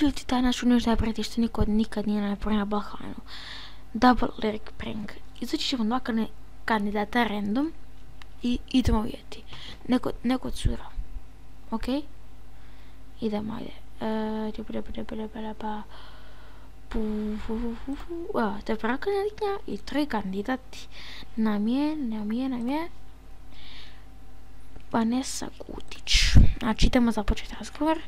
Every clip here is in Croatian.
li ti taj naš nešto napraviti što niko nikad nije napravio na Balkanu? Double lyric prank. Izući ćemo dva kandidata random i idemo vidjeti. Neko cura. Ok? Idemo, ajde. To je prva kandidatnja i tri kandidati. Nam je Vanessa Gutić. Znači idemo započeti razgovor.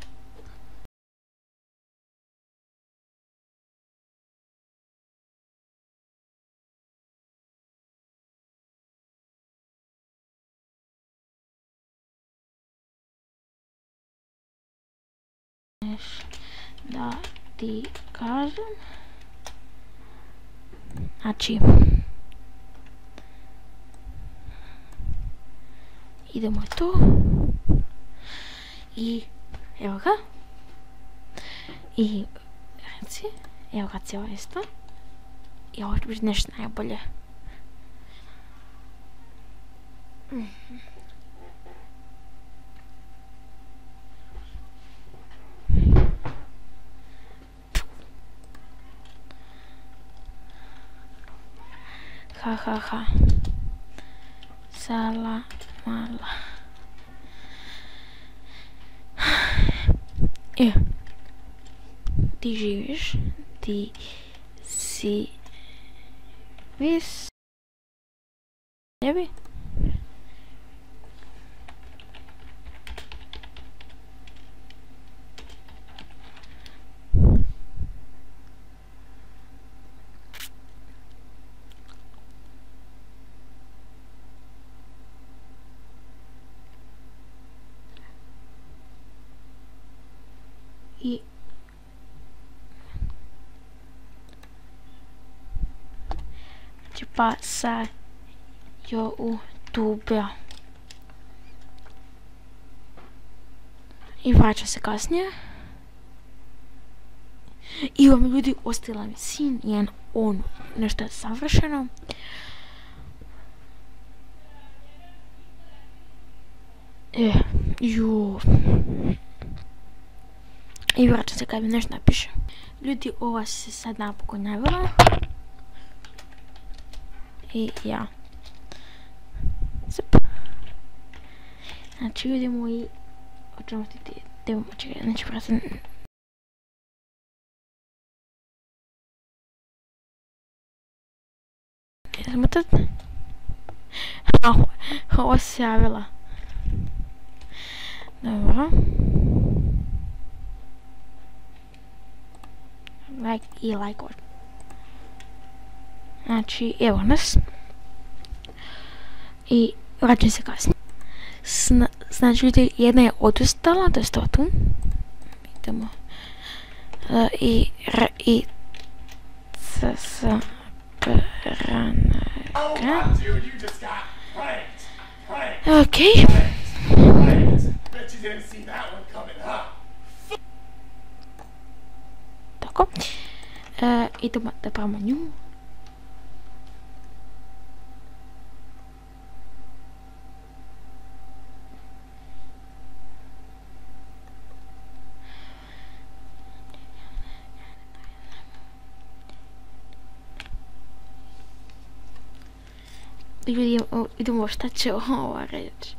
Da ti kažem. Znači idemo tu i evo ga i reci, evo ga cijela isto i ovo će biti nešto najbolje. Ha. Salamala. Ti živiš, ti si vis tebi. I pa sa YouTube-a i vraća se kasnije. I vam ljudi, ostala mi sin, jedan on, nešto je savršeno. I vraća se kad mi nešto napiše. Ljudi, ova se sad napokon javila. I ja. Znači vidimo i o čemu ti idemo čekaj, znači pratim. Idemo tad. Ovo se javila. Dobro. Like ovo. Znači, evo nas. I vraćam se kasnije. Znači, ljudi, jedna je odustala, to je to tu. Idemo. Ok. Tako. Idemo da pravimo nju. Idemo šta će ova reći.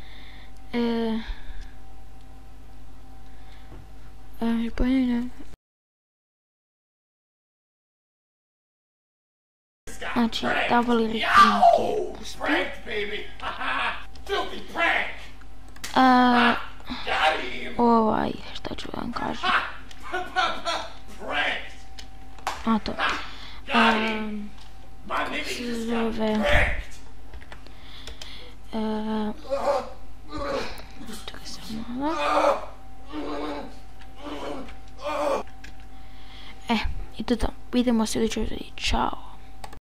Znači, double lyric prank je uspio. Šta ću vam kažem. To. Kako se zove... Čekaj se malo. I to. Vidimo se u idućoj videu. Ćao.